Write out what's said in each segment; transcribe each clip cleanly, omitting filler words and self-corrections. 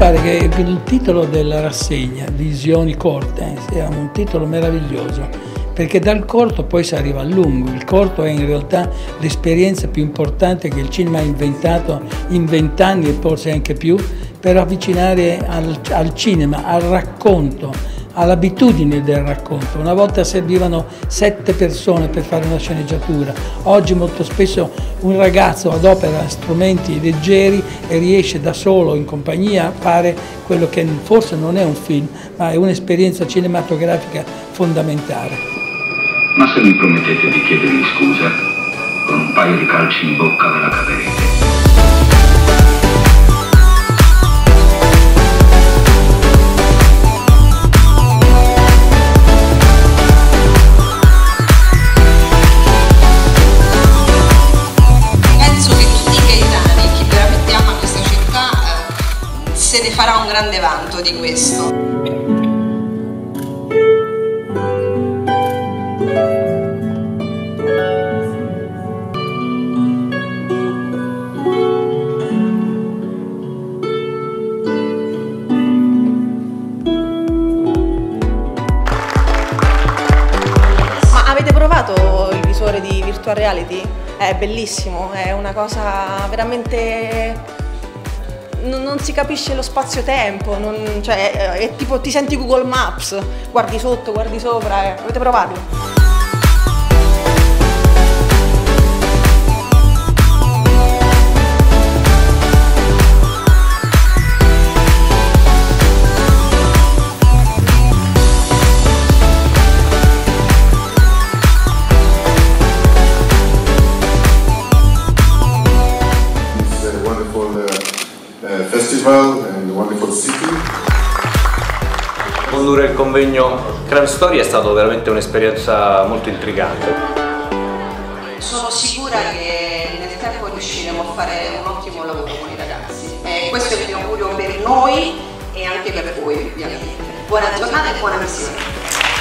pare che il titolo della rassegna, Visioni corte, sia un titolo meraviglioso, perché dal corto poi si arriva al lungo. Il corto è in realtà l'esperienza più importante che il cinema ha inventato in 20 anni e forse anche più, per avvicinare al cinema, al racconto, all'abitudine del racconto. Una volta servivano 7 persone per fare una sceneggiatura, oggi molto spesso un ragazzo adopera strumenti leggeri e riesce da solo, in compagnia, a fare quello che forse non è un film, ma è un'esperienza cinematografica fondamentale. Ma se mi promettete di chiedermi scusa, con un paio di calci in bocca ve la caverete. Se ne farà un grande vanto di questo. Ma avete provato il visore di Virtual Reality? È bellissimo, è una cosa veramente... Non si capisce lo spazio-tempo, cioè è tipo ti senti Google Maps, guardi sotto, guardi sopra, avete provato? Festival and a wonderful city. Condurre il convegno Crime Story è stato veramente un'esperienza molto intrigante. Sono sicura che nel tempo riusciremo a fare un ottimo lavoro con i ragazzi. Questo è il mio augurio per noi e anche per voi, ovviamente. Buona giornata e buona visione.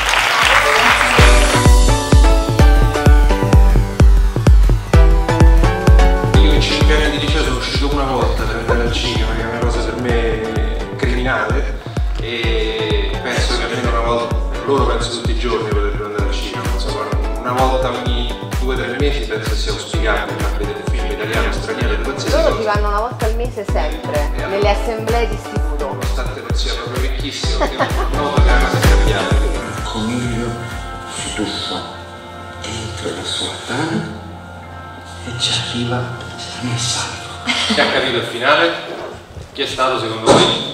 E penso che almeno una volta, loro penso tutti i giorni potrebbero andare al cinema, insomma, una volta ogni 2 o 3 mesi penso sia auspicabile vedere film italiano, straniero, di qualsiasi cosa. Loro ci vanno una volta al mese sempre, nelle assemblee di istituto. Nonostante non sia proprio ricchissimo, perché noto che è una cosa cambiata. Il coniglio si tuffa dentro la sua tana e ci arriva sano e salvo. Chi ha capito il finale? Chi è stato secondo voi?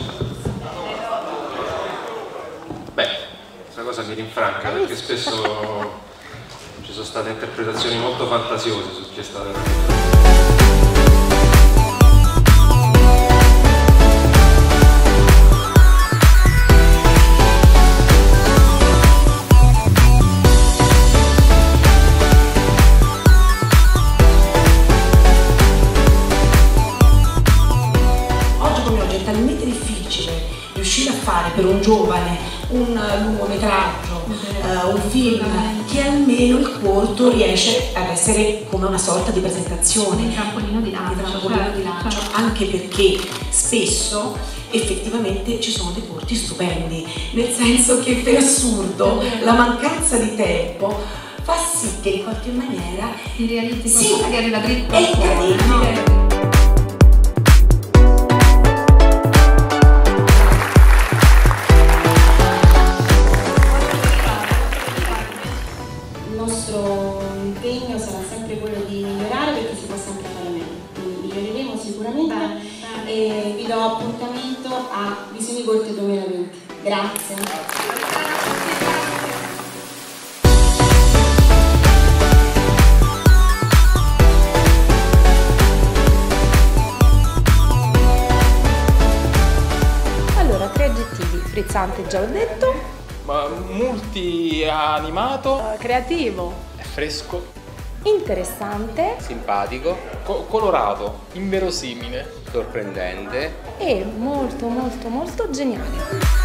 Beh, questa cosa mi rinfranca perché spesso ci sono state interpretazioni molto fantasiose su chi è stato. Oggi come oggi è talmente difficile riuscire a fare per un giovane un lungometraggio, un film, che almeno il corto riesce ad essere come una sorta di presentazione, un trampolino di lancio, anche perché spesso effettivamente ci sono dei corti stupendi, nel senso che per assurdo la mancanza di tempo fa sì che li corti in maniera ti realizzi qualcosa che arriva dritto è incredibile. Il nostro impegno sarà sempre quello di migliorare perché si può sempre fare meglio, quindi miglioreremo sicuramente e vi do appuntamento a Visioni Corte 2020. Grazie. Allora, 3 aggettivi: frizzante, già l'ho detto. Multi-animato, Creativo, fresco, interessante Simpatico, colorato, inverosimile, sorprendente e molto molto molto geniale.